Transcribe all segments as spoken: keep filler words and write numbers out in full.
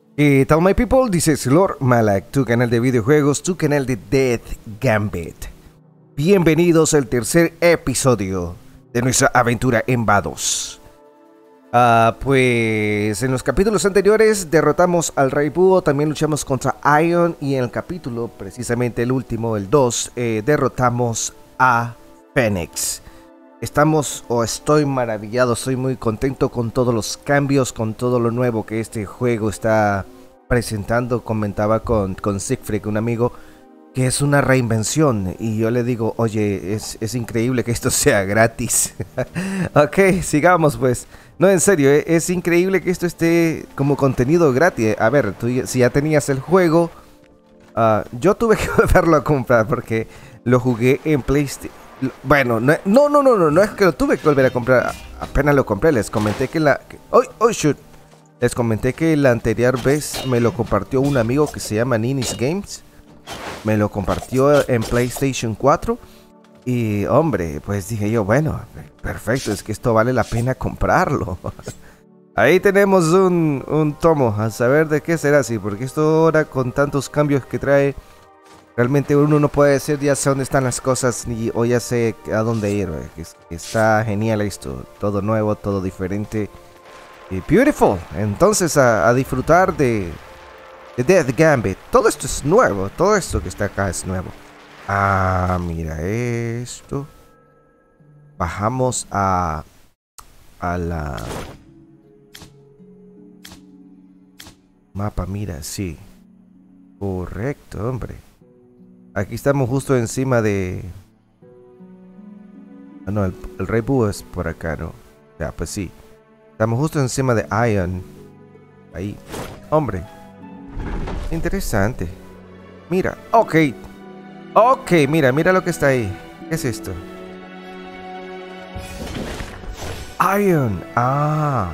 ¿Qué tal, my people? Dice Lord Malak, tu canal de videojuegos, tu canal de Death Gambit. Bienvenidos al tercer episodio de nuestra aventura en Vados. Ah, pues en los capítulos anteriores derrotamos al Rey Búho, también luchamos contra Ion y en el capítulo, precisamente el último, el dos, eh, derrotamos a Phoenix. Estamos, o estoy maravillado, estoy muy contento con todos los cambios, con todo lo nuevo que este juego está presentando. Comentaba con, con Siegfried, un amigo, que es una reinvención. Y yo le digo, oye, es, es increíble que esto sea gratis. Ok, sigamos pues. No, en serio, eh, es increíble que esto esté como contenido gratis. A ver, tú si ya tenías el juego, uh, yo tuve que volverlo a comprar porque lo jugué en PlayStation. Bueno, no, no, no, no, no, no es que lo tuve que volver a comprar. Apenas lo compré, les comenté que la... Que, oh, oh, shoot. Les comenté que la anterior vez me lo compartió un amigo que se llama Ninis Games. Me lo compartió en PlayStation cuatro. Y, hombre, pues dije yo, bueno, perfecto, es que esto vale la pena comprarlo. Ahí tenemos un, un tomo, a saber de qué será así, porque esto ahora con tantos cambios que trae... Realmente uno no puede decir ya sé dónde están las cosas ni, o ya sé a dónde ir. Es, está genial esto. Todo nuevo, todo diferente. Y beautiful. Entonces a, a disfrutar de, de Death Gambit. Todo esto es nuevo. Todo esto que está acá es nuevo. Ah, mira esto. Bajamos a, a la... Mapa, mira, sí. Correcto, hombre. Aquí estamos justo encima de... Ah, no, el, el Rey Búho es por acá, ¿no? Ya, pues sí. Estamos justo encima de Ion. Ahí. Hombre. Interesante. Mira. Ok. Ok, mira, mira lo que está ahí. ¿Qué es esto? Ion. Ah.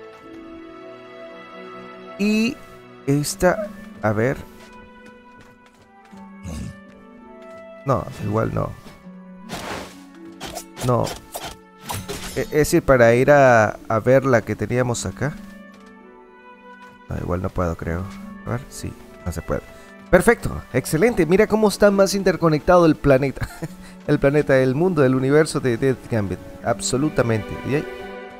Y esta... A ver... No, igual no. No. Es decir, para ir a, a ver la que teníamos acá. No, igual no puedo, creo. A ver, sí, no se puede. Perfecto, excelente. Mira cómo está más interconectado el planeta. El planeta, el mundo, el universo de Death Gambit. Absolutamente. ¿Y ahí?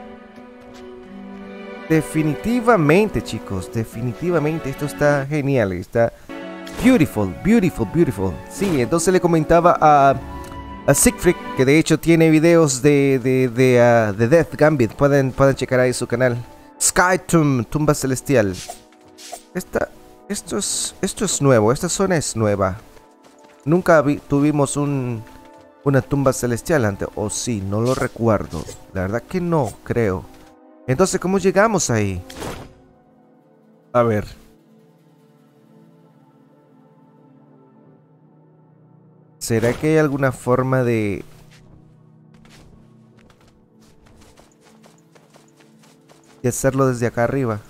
Definitivamente, chicos. Definitivamente esto está genial. Está... Beautiful, beautiful, beautiful. Sí, entonces le comentaba a, a Siegfried, que de hecho tiene videos de, de, de, uh, de Death Gambit. Pueden, pueden checar ahí su canal. Sky Tomb, tumba celestial. Esta, esto, es, esto es nuevo, esta zona es nueva. Nunca vi, tuvimos un, una tumba celestial antes. O sí, no lo recuerdo. La verdad que no, creo. Entonces, ¿cómo llegamos ahí? A ver. ¿Será que hay alguna forma de... de hacerlo desde acá arriba?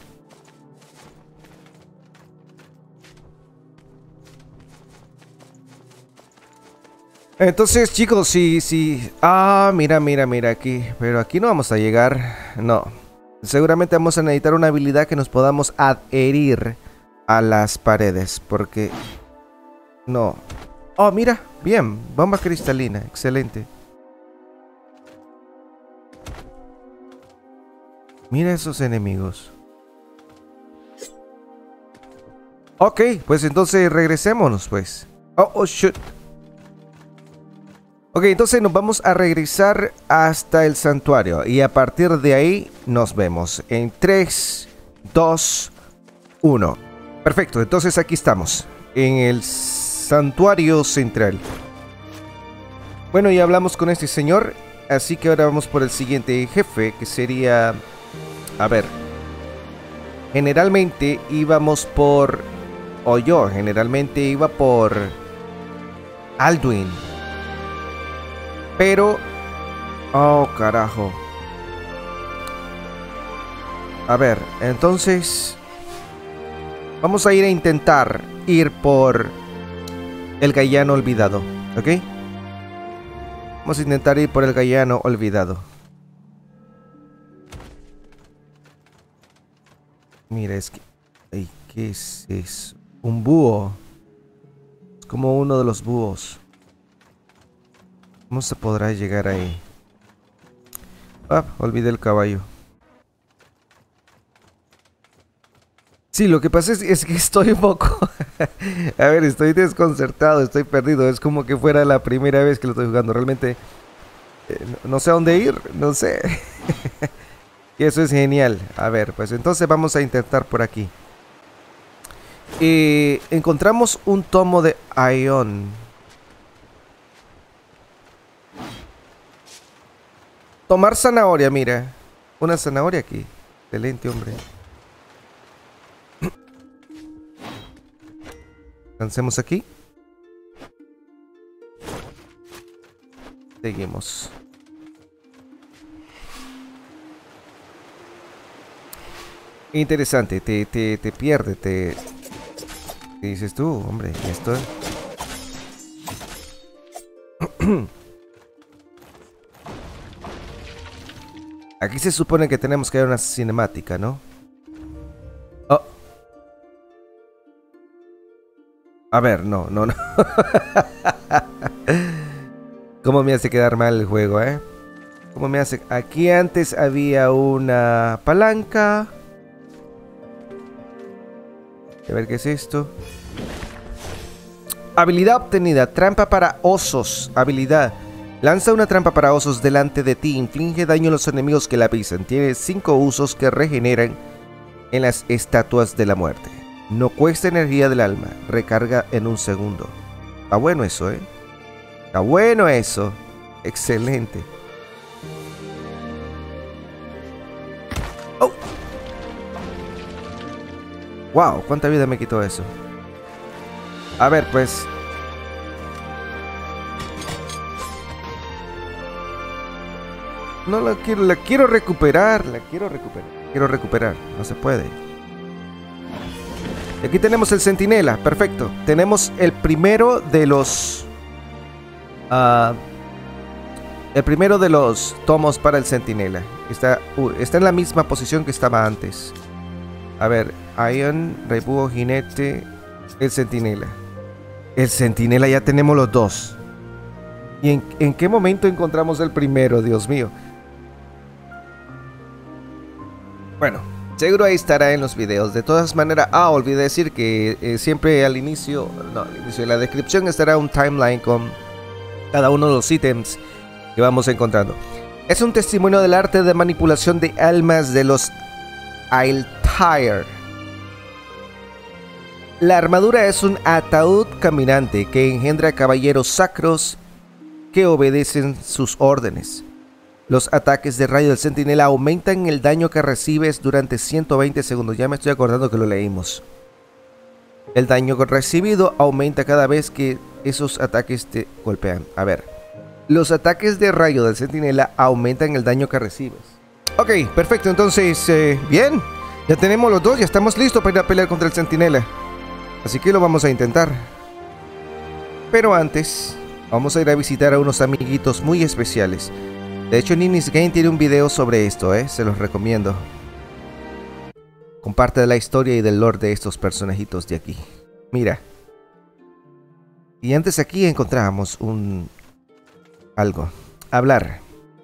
Entonces, chicos, sí, sí... Ah, mira, mira, mira aquí. Pero aquí no vamos a llegar. No. Seguramente vamos a necesitar una habilidad que nos podamos adherir a las paredes. Porque... No. Oh, mira. Bien. Bomba cristalina. Excelente. Mira esos enemigos. Ok, pues entonces regresémonos, pues. Oh, oh, shoot. Ok, entonces nos vamos a regresar hasta el santuario. Y a partir de ahí nos vemos. En tres, dos, uno. Perfecto, entonces aquí estamos. En el santuario central. Bueno, ya hablamos con este señor. Así que ahora vamos por el siguiente jefe, que sería... A ver. Generalmente íbamos por... O yo generalmente iba por... Alduin. Pero... Oh, carajo. A ver, entonces... Vamos a ir a intentar ir por... El Gaiano olvidado, ¿ok? Vamos a intentar ir por el Gaiano olvidado. Mira, es que... Ay, ¿Qué es eso? Un búho. Es como uno de los búhos. ¿Cómo se podrá llegar ahí? Ah, olvidé el caballo. Sí, lo que pasa es, es que estoy un poco... A ver, estoy desconcertado, estoy perdido. Es como que fuera la primera vez que lo estoy jugando. Realmente eh, no, no sé a dónde ir, no sé. Y eso es genial. A ver, pues entonces vamos a intentar por aquí. Eh, encontramos un tomo de Ion. Tomar zanahoria, mira. Una zanahoria aquí. Excelente, hombre. Lancemos aquí. Seguimos. Interesante, te, te, te pierde, te... ¿Qué dices tú, hombre? Esto... Aquí se supone que tenemos que ver una cinemática, ¿no? Oh. A ver, no, no, no. ¿Cómo me hace quedar mal el juego, eh? ¿Cómo me hace? Aquí antes había una palanca. A ver qué es esto. Habilidad obtenida. Trampa para osos. Habilidad. Lanza una trampa para osos delante de ti. Inflige daño a los enemigos que la pisan. Tiene cinco usos que regeneran en las estatuas de la muerte. No cuesta energía del alma. Recarga en un segundo. Está bueno eso, ¿eh? Está bueno eso. Excelente. Oh. Wow, ¿cuánta vida me quitó eso? A ver, pues... No la quiero, la quiero recuperar, la quiero recuperar. Quiero recuperar, no se puede. Y aquí tenemos el centinela, perfecto. Tenemos el primero de los... Uh, el primero de los tomos para el centinela. Está, uh, está en la misma posición que estaba antes. A ver, Ion, Rey Búho, Jinete, el centinela. El centinela ya tenemos los dos. ¿Y en, en qué momento encontramos el primero, Dios mío? Bueno, seguro ahí estará en los videos. De todas maneras, ah, olvidé decir que eh, siempre al inicio, no, al inicio de la descripción estará un timeline con cada uno de los ítems que vamos encontrando. Es un testimonio del arte de manipulación de almas de los Altair. La armadura es un ataúd caminante que engendra caballeros sacros que obedecen sus órdenes. Los ataques de rayo del centinela aumentan el daño que recibes durante ciento veinte segundos. Ya me estoy acordando que lo leímos. El daño recibido aumenta cada vez que esos ataques te golpean. A ver. Los ataques de rayo del centinela aumentan el daño que recibes. Ok, perfecto. Entonces, eh, bien. Ya tenemos los dos. Ya estamos listos para ir a pelear contra el centinela. Así que lo vamos a intentar. Pero antes, vamos a ir a visitar a unos amiguitos muy especiales. De hecho, Ninis Game tiene un video sobre esto, ¿eh? Se los recomiendo. Comparte la historia y del lore de estos personajitos de aquí. Mira. Y antes aquí encontramos un... algo. Hablar.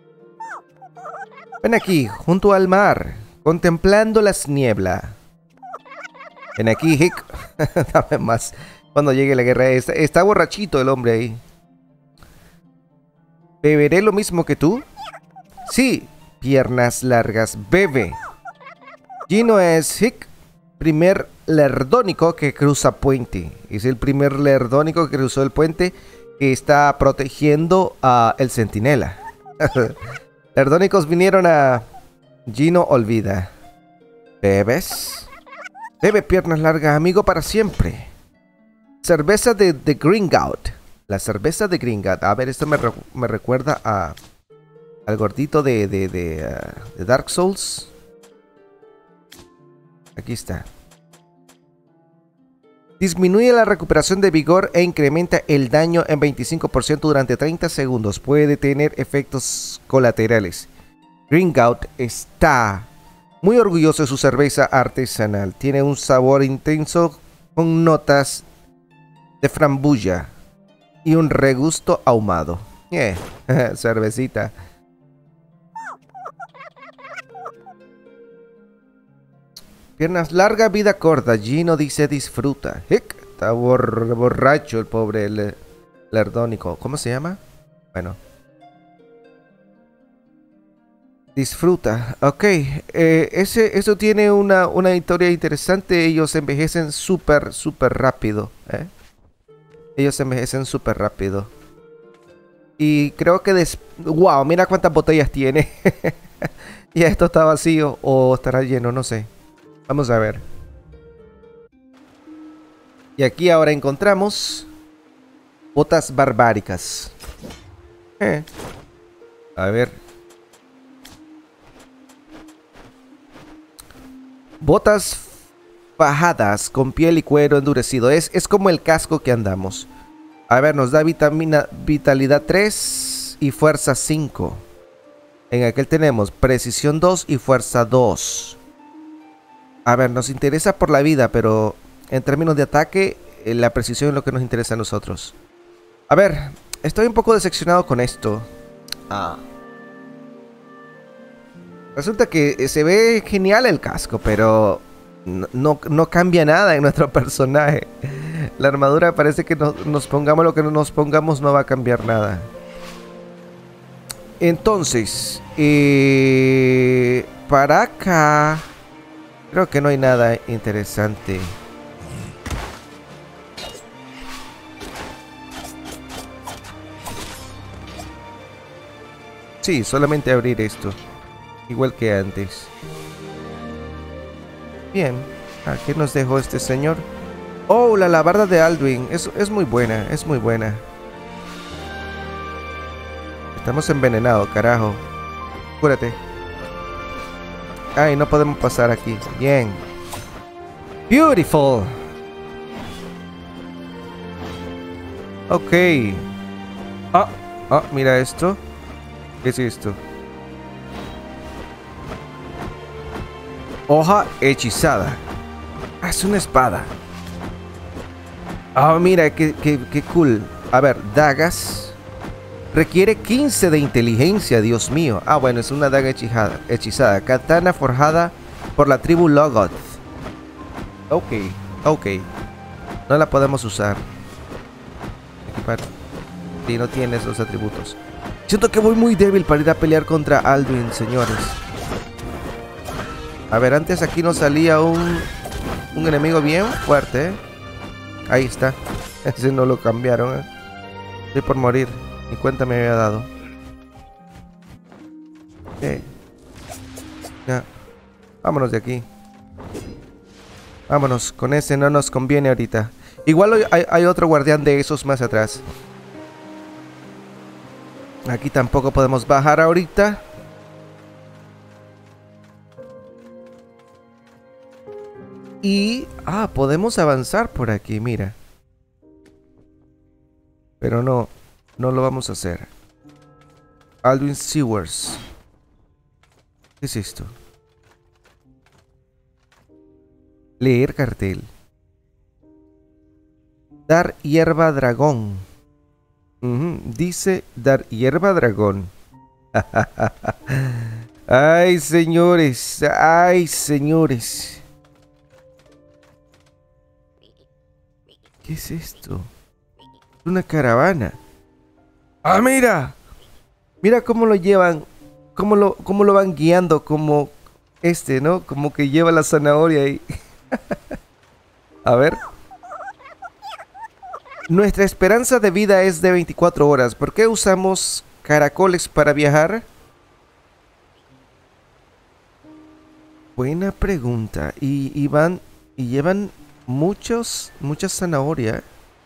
Ven aquí, junto al mar, contemplando las nieblas. Ven aquí, Hick. Dame más. Cuando llegue la guerra. Está, está borrachito el hombre ahí. ¿Beberé lo mismo que tú? Sí. Piernas largas. Bebe. Gino es Hick, primer lerdónico que cruza puente. Es el primer lerdónico que cruzó el puente que está protegiendo a el centinela. Lerdónicos vinieron a... Gino olvida. ¿Bebes? Bebe, piernas largas, amigo para siempre. Cerveza de The Gringout. La cerveza de Gringout. A ver, esto me, re me recuerda a... al gordito de, de, de, uh, de Dark Souls. Aquí está. Disminuye la recuperación de vigor e incrementa el daño en veinticinco por ciento durante treinta segundos. Puede tener efectos colaterales. Gringout está muy orgulloso de su cerveza artesanal. Tiene un sabor intenso con notas de frambuya y un regusto ahumado. Eh, cervecita. Piernas larga, vida corta. Gino dice disfruta. Hic, está bor borracho el pobre le lerdónico. ¿Cómo se llama? Bueno. Disfruta. Ok. Eh, ese, eso tiene una, una historia interesante. Ellos envejecen súper, súper rápido. ¿eh? Ellos envejecen súper rápido. Y creo que... Des ¡Wow! Mira cuántas botellas tiene. Y esto está vacío o estará lleno, no sé. Vamos a ver. Y aquí ahora encontramos botas barbáricas. Eh. A ver. Botas fajadas con piel y cuero endurecido. Es, es como el casco que andamos. A ver, nos da vitamina, vitalidad tres y fuerza cinco. En aquel tenemos precisión dos y fuerza dos. A ver, nos interesa por la vida, pero en términos de ataque, la precisión es lo que nos interesa a nosotros. A ver, estoy un poco decepcionado con esto. Ah. Resulta que se ve genial el casco, pero no, no, no cambia nada en nuestro personaje. La armadura parece que no, nos pongamos lo que nos pongamos no va a cambiar nada. Entonces, eh, para acá... Creo que no hay nada interesante. Sí, solamente abrir esto. Igual que antes. Bien. ¿A qué nos dejó este señor? Oh, la alabarda de Alduin. Es, es muy buena, es muy buena. Estamos envenenados, carajo. Cúrate. Ay, no podemos pasar aquí. Bien. Beautiful. Ok. Ah, ah, mira esto. ¿Qué es esto? Hoja hechizada. Ah, es una espada. Ah, mira, qué, qué, qué cool. A ver, dagas. Requiere quince de inteligencia, Dios mío. Ah, bueno, es una daga hechizada. hechizada. Katana forjada por la tribu Logoth. Ok, ok. No la podemos usar. Equipar. Sí, no tiene esos atributos. Siento que voy muy débil para ir a pelear contra Alduin, señores. A ver, antes aquí nos salía un, un enemigo bien fuerte, ¿eh? Ahí está. Ese no lo cambiaron, ¿eh? Estoy por morir. Ni cuenta me había dado. Okay. Ya. Vámonos de aquí. Vámonos. Con ese no nos conviene ahorita. Igual hay, hay otro guardián de esos más atrás. Aquí tampoco podemos bajar ahorita. Y... Ah, podemos avanzar por aquí, mira. Pero no... No lo vamos a hacer. Alduin Sewers. ¿Qué es esto? Leer cartel. Dar hierba dragón. Uh-huh. Dice dar hierba dragón. Ay, señores. Ay, señores. ¿Qué es esto? Es una caravana. ¡Ah, mira! Mira cómo lo llevan, cómo lo, cómo lo van guiando, como este, ¿no? Como que lleva la zanahoria ahí. A ver. Nuestra esperanza de vida es de veinticuatro horas. ¿Por qué usamos caracoles para viajar? Buena pregunta. Y, y van, y llevan muchos, mucha zanahoria.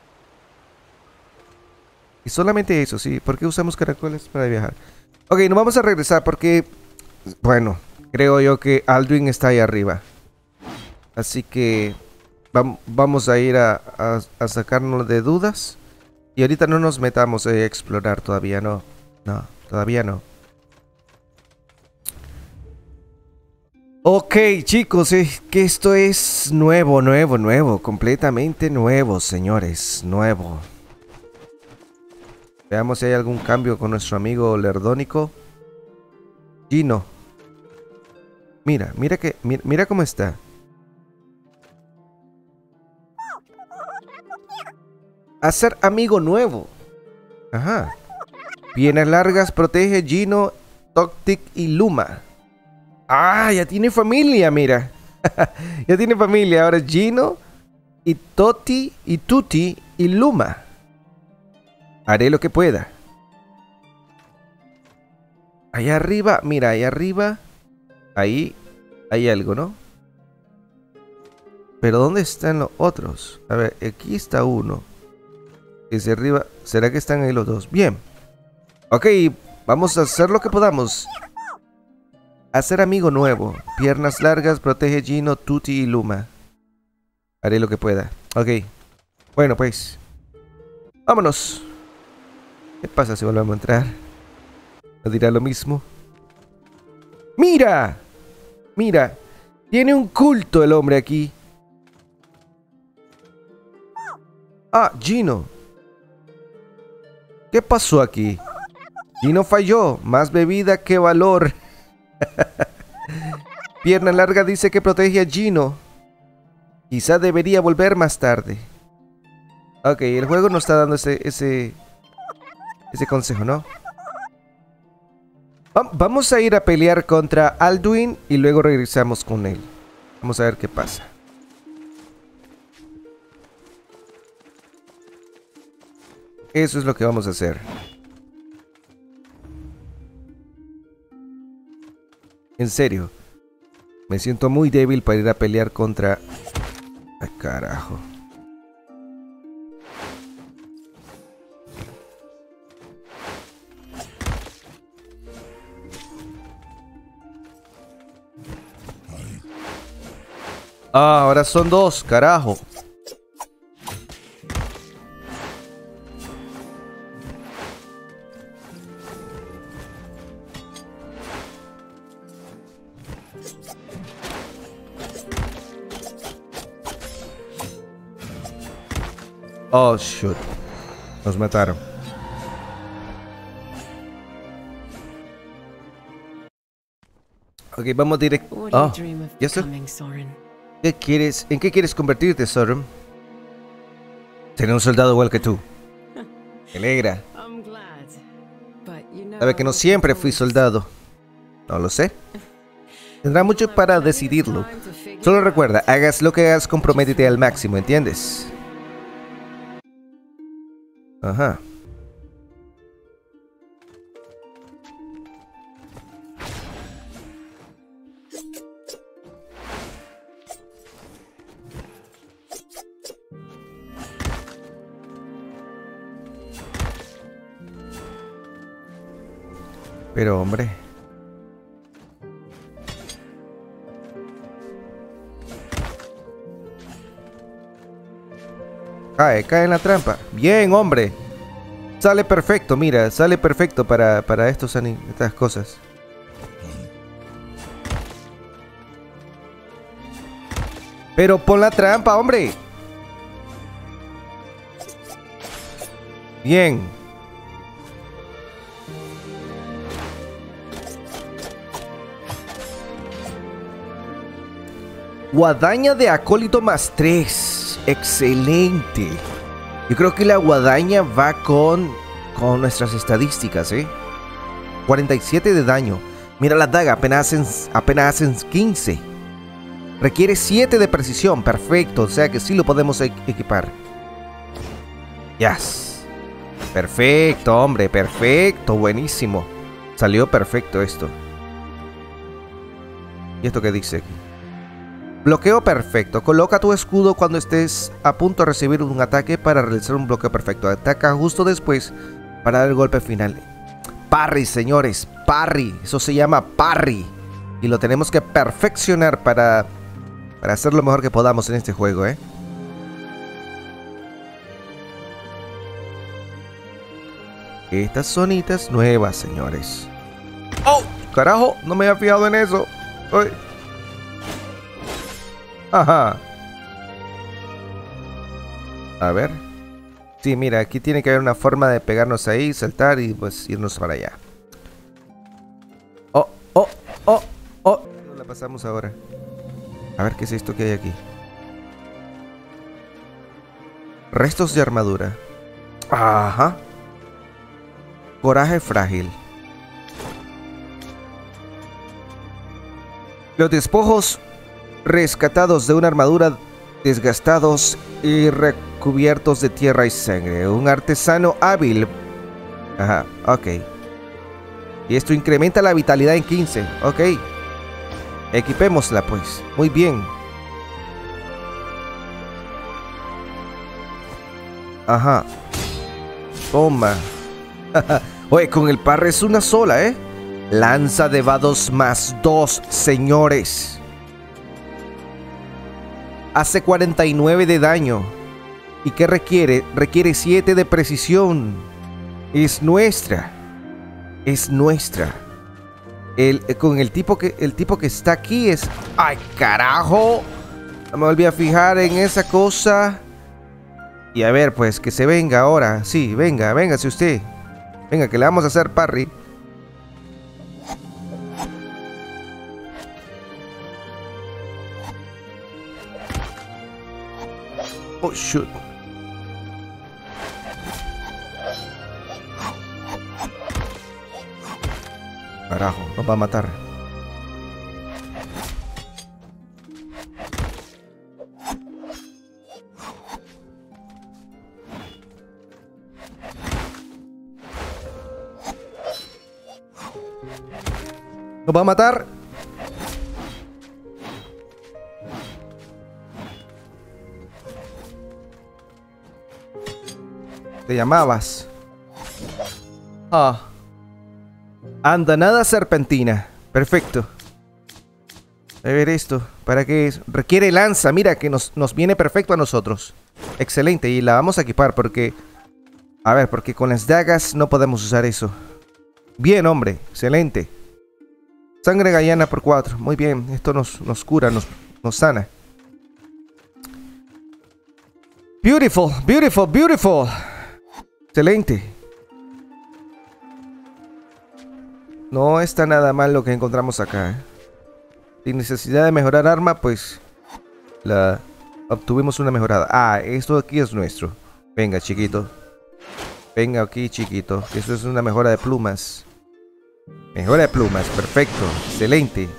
Y solamente eso, sí. ¿Por qué usamos caracoles para viajar? Ok, nos vamos a regresar porque... Bueno, creo yo que Alduin está ahí arriba. Así que... vam- vamos a ir a, a, a sacarnos de dudas. Y ahorita no nos metamos a explorar todavía, no. No, todavía no. Ok, chicos, es que esto es nuevo, nuevo, nuevo. Completamente nuevo, señores. Nuevo. Veamos si hay algún cambio con nuestro amigo Lerdónico. Gino. Mira, mira que, mira, mira cómo está. Hacer amigo nuevo. Ajá. Piernas largas, protege Gino, Toxic y Luma. Ah, ya tiene familia, mira. Ya tiene familia. Ahora Gino y Toti y Tuti y Luma. Haré lo que pueda. Allá arriba, mira, allá arriba. Ahí hay algo, ¿no? Pero ¿dónde están los otros? A ver, aquí está uno. Ese arriba, ¿será que están ahí los dos? Bien. Ok, vamos a hacer lo que podamos. Hacer amigo nuevo. Piernas largas, protege Gino, Tuti y Luma. Haré lo que pueda. Ok. Bueno, pues. Vámonos. ¿Qué pasa si volvemos a entrar? ¿No dirá lo mismo? ¡Mira! Mira. Tiene un culto el hombre aquí. Ah, Gino. ¿Qué pasó aquí? Gino falló. Más bebida que valor. Pierna larga dice que protege a Gino. Quizá debería volver más tarde. Ok, el juego nos está dando ese ese, ese consejo, ¿no? Va vamos a ir a pelear contra Alduin y luego regresamos con él. Vamos a ver qué pasa. Eso es lo que vamos a hacer. En serio. Me siento muy débil para ir a pelear contra... ¡Ay, carajo! Ah, ahora son dos, carajo. Oh, shoot. Nos mataron. Ok, vamos directo. Oh, ¿ya está? ¿Qué quieres? ¿En qué quieres convertirte, Sorum? Seré un soldado igual que tú. Me alegra. Sabe que no siempre fui soldado. No lo sé. Tendrá mucho para decidirlo. Solo recuerda, hagas lo que hagas, comprométete al máximo, ¿entiendes? Ajá. Pero hombre. Cae, cae en la trampa. Bien, hombre. Sale perfecto, mira, sale perfecto para, para estos, estas cosas. Pero pon la trampa, hombre. Bien. Guadaña de acólito más tres. Excelente. Yo creo que la guadaña va con, con nuestras estadísticas, ¿eh? cuarenta y siete de daño. Mira la daga, apenas hacen, apenas hacen quince. Requiere siete de precisión, perfecto. O sea que sí lo podemos e equipar. Yes. Perfecto, hombre, perfecto, buenísimo. Salió perfecto esto. ¿Y esto qué dice aquí? Bloqueo perfecto. Coloca tu escudo cuando estés a punto de recibir un ataque para realizar un bloqueo perfecto. Ataca justo después para dar el golpe final. Parry, señores. Parry. Eso se llama parry. Y lo tenemos que perfeccionar para, para hacer lo mejor que podamos en este juego, ¿eh? Estas zonitas nuevas, señores. ¡Oh! Carajo, no me había fijado en eso. ¡Ay! Ajá. A ver. Sí, mira, aquí tiene que haber una forma de pegarnos ahí, saltar y pues irnos para allá. Oh, oh, oh, oh. No la pasamos ahora. A ver qué es esto que hay aquí. Restos de armadura. Ajá. Coraje frágil. Los despojos rescatados de una armadura, desgastados y recubiertos de tierra y sangre. Un artesano hábil. Ajá, ok. Y esto incrementa la vitalidad en quince. Ok. Equipémosla pues. Muy bien. Ajá. Toma. Oye, con el parry es una sola, ¿eh? Lanza de vados más dos, señores. Hace cuarenta y nueve de daño. ¿Y qué requiere? Requiere siete de precisión. Es nuestra. Es nuestra. El, con el tipo que el tipo que está aquí es... ¡Ay, carajo! No me volví a fijar en esa cosa. Y a ver, pues, que se venga ahora. Sí, venga, véngase usted. Venga, que le vamos a hacer parry. Oh, shoot. Carajo, nos va a matar. Nos va a matar. Te llamabas. Ah. Andanada serpentina. Perfecto. A ver esto. ¿Para qué es? Requiere lanza. Mira que nos, nos viene perfecto a nosotros. Excelente. Y la vamos a equipar porque... A ver, porque con las dagas no podemos usar eso. Bien, hombre. Excelente. Sangre gallana por cuatro. Muy bien. Esto nos, nos cura, nos, nos sana. Beautiful, beautiful, beautiful. Excelente. No está nada mal lo que encontramos acá, ¿eh? Sin necesidad de mejorar arma, pues la obtuvimos una mejorada. Ah, esto aquí es nuestro. Venga, chiquito. Venga aquí, chiquito. Esto es una mejora de plumas. Mejora de plumas, perfecto. Excelente.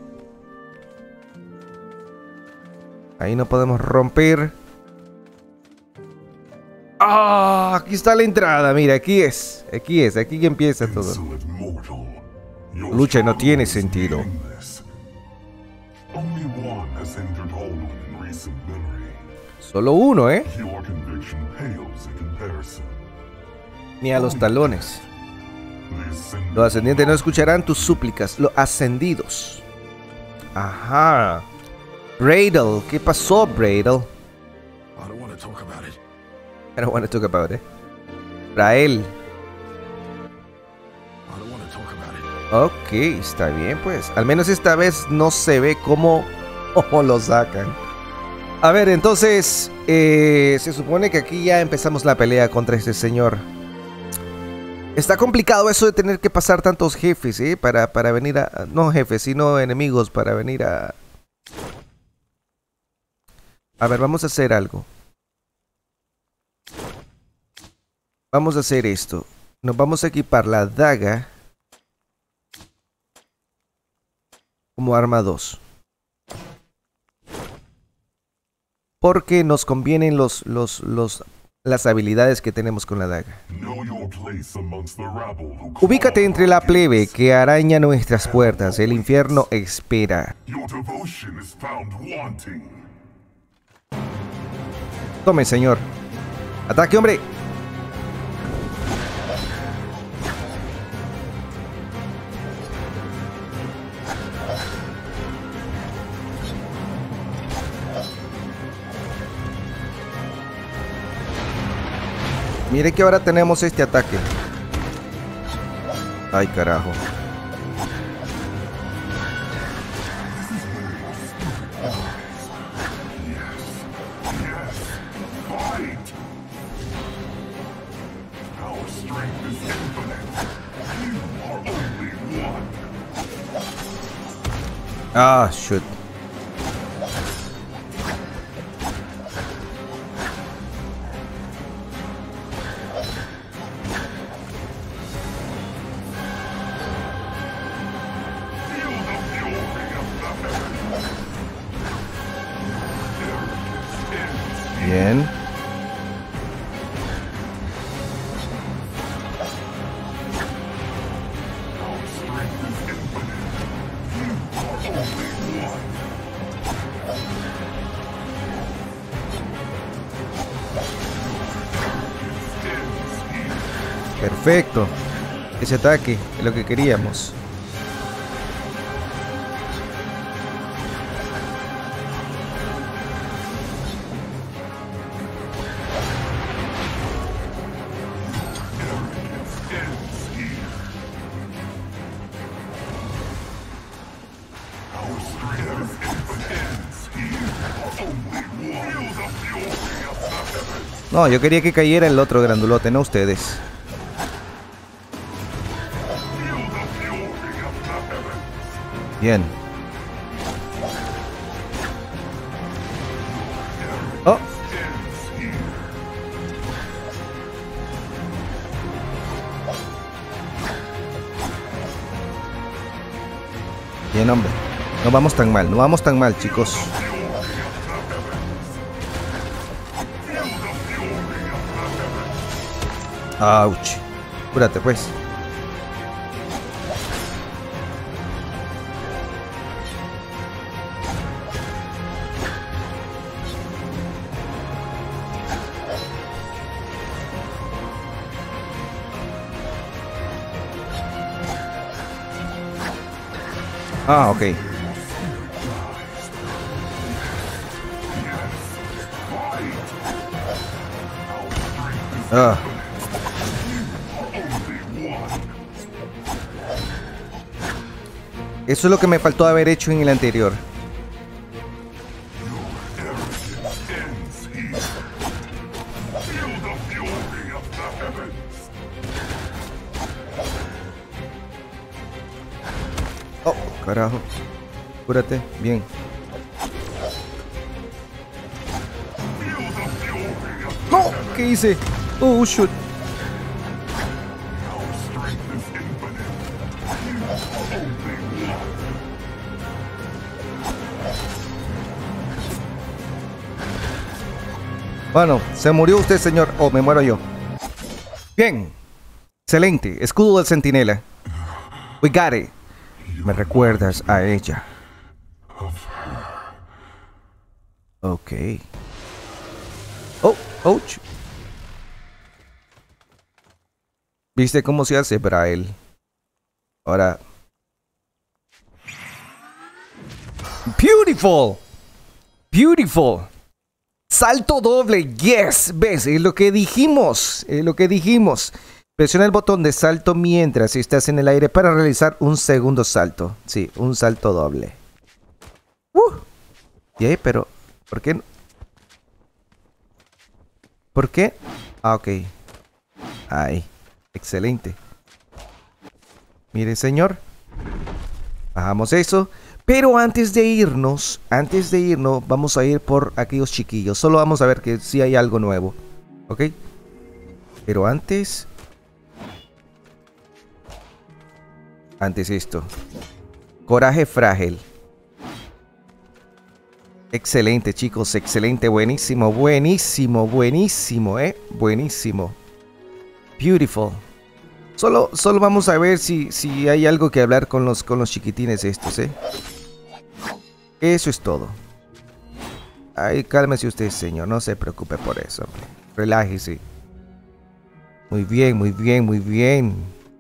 Ahí no podemos romper. Ah, aquí está la entrada. Mira, aquí es. Aquí es, aquí empieza todo. Lucha no tiene sentido. Solo uno, ¿eh? Ni a los talones. Los ascendientes no escucharán tus súplicas. Los ascendidos. Ajá. Bradle. ¿Qué pasó, Bradle? I don't want to talk about it. I don't want to talk about it. Brael. Ok, está bien pues. Al menos esta vez no se ve cómo, cómo lo sacan. A ver, entonces eh, se supone que aquí ya empezamos la pelea contra este señor. Está complicado eso de tener que pasar tantos jefes, ¿eh? Para, para venir a... No jefes, sino enemigos para venir a... A ver, vamos a hacer algo. Vamos a hacer esto. Nos vamos a equipar la daga como arma dos. Porque nos convienen los, los, los, las habilidades que tenemos con la daga. Ubícate entre la plebe que araña nuestras puertas. El infierno espera. Tome, señor. Ataque, hombre. Mire que ahora tenemos este ataque. Ay, carajo. Ah, shoot. Bien. Perfecto. Ese ataque es lo que queríamos. No, yo quería que cayera el otro grandulote, no ustedes. Bien. Oh. Bien, hombre. No vamos tan mal, no vamos tan mal, chicos. Ouch. Cúrate, pues. Ah, ok. Ah. Eso es lo que me faltó haber hecho en el anterior. Oh, carajo. Cúrate, bien. ¡No! ¿Qué hice? Oh, shoot. Bueno, se murió usted, señor. O me muero yo. Bien. Excelente. Escudo del centinela. We got it. Me recuerdas a ella. Ok. Oh, ouch. ¿Viste cómo se hace, Braille? Ahora. Beautiful. Beautiful. Salto doble. Yes. ¿Ves? Es lo que dijimos. Es lo que dijimos. Presiona el botón de salto mientras estás en el aire para realizar un segundo salto. Sí, un salto doble. Uh. Y ahí, pero... ¿Por qué no? ¿Por qué? Ah, ok. Ahí. Excelente. Mire, señor. Bajamos eso. Pero antes de irnos, antes de irnos, vamos a ir por aquellos chiquillos. Solo vamos a ver que si hay algo nuevo. ¿Ok? Pero antes... Antes esto. Coraje frágil. Excelente, chicos. Excelente. Buenísimo. Buenísimo. Buenísimo, eh. Buenísimo. Beautiful. Solo, solo vamos a ver si, si hay algo que hablar con los, con los chiquitines estos, eh. Eso es todo. Ay, cálmese usted, señor. No se preocupe por eso, hombre. Relájese. Muy bien, muy bien, muy bien.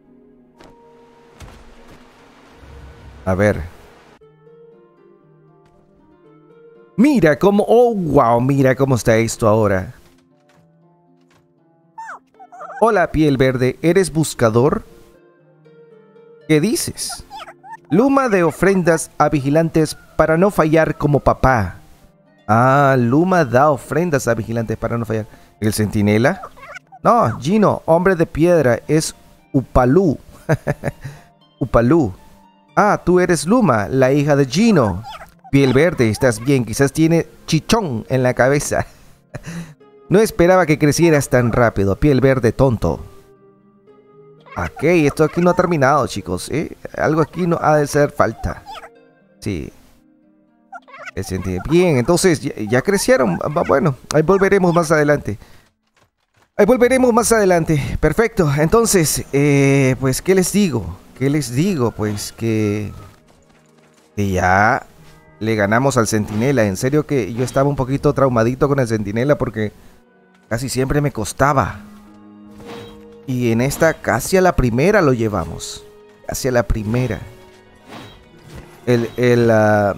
A ver. Mira cómo... Oh, wow. Mira cómo está esto ahora. Hola, piel verde. ¿Eres buscador? ¿Qué dices? Luma de ofrendas a vigilantes para no fallar como papá. Ah, Luma da ofrendas a vigilantes para no fallar. ¿El centinela? No, Gino, hombre de piedra. Es Upalú. Upalú. Ah, tú eres Luma, la hija de Gino. Piel verde, estás bien, quizás tiene chichón en la cabeza. No esperaba que crecieras tan rápido, piel verde tonto. Ok, esto aquí no ha terminado, chicos, ¿eh? Algo aquí no ha de ser falta. Sí. Bien, entonces ya, ya crecieron. Bueno, ahí volveremos más adelante. Ahí volveremos más adelante. Perfecto, entonces, eh, pues, ¿qué les digo? ¿Qué les digo? Pues que... Que ya... Le ganamos al centinela. En serio que yo estaba un poquito traumadito con el centinela porque casi siempre me costaba. Y en esta casi a la primera lo llevamos. Casi a la primera. El... el uh,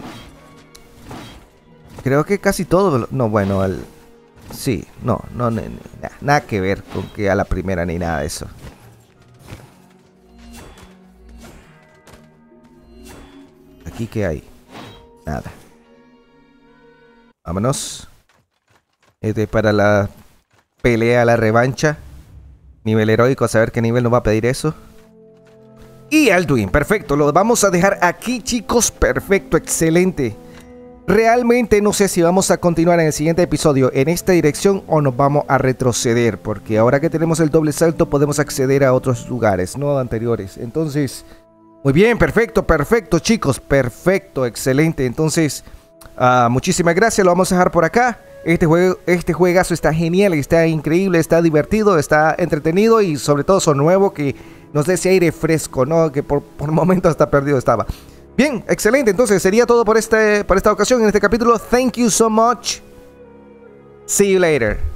creo que casi todo... No, bueno, el... Sí, no, no, no, nada, nada que ver con que a la primera ni nada de eso. ¿Aquí qué hay? Nada. Vámonos. Este para la pelea, la revancha. Nivel heroico, a saber qué nivel nos va a pedir eso. Y Alduin, perfecto. Lo vamos a dejar aquí, chicos. Perfecto, excelente. Realmente no sé si vamos a continuar en el siguiente episodio en esta dirección o nos vamos a retroceder. Porque ahora que tenemos el doble salto podemos acceder a otros lugares, no anteriores. Entonces... Muy bien, perfecto, perfecto, chicos, perfecto, excelente. Entonces, uh, muchísimas gracias, lo vamos a dejar por acá. Este juego, este juegazo está genial, está increíble, está divertido, está entretenido y sobre todo son nuevo que nos dé ese aire fresco, ¿no? Que por, por momentos hasta perdido estaba. Bien, excelente, entonces sería todo por, este, por esta ocasión en este capítulo. Thank you so much. See you later.